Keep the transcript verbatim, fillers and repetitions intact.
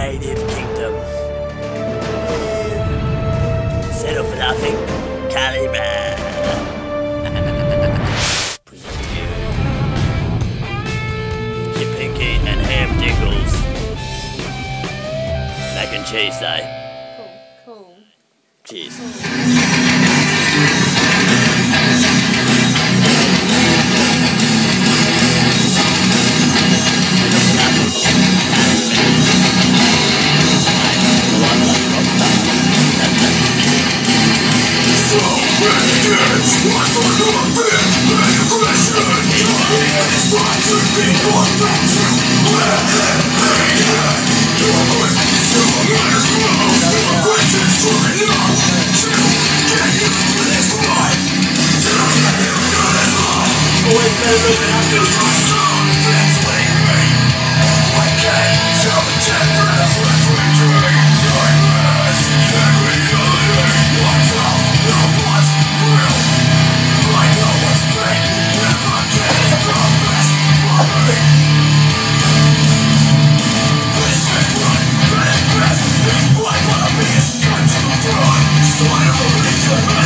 native kingdom. Settle for nothing, Caliban. Present to you Kip HiNKEY and ham jingles. Mac and cheese, though. Cool, cool. Cheers. Cool. So I don't believe